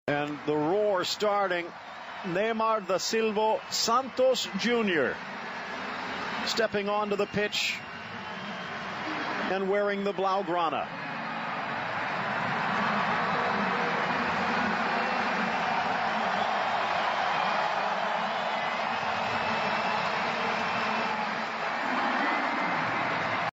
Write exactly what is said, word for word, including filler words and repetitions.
And the roar starting. Neymar da Silva Santos Junior stepping onto the pitch and wearing the Blaugrana.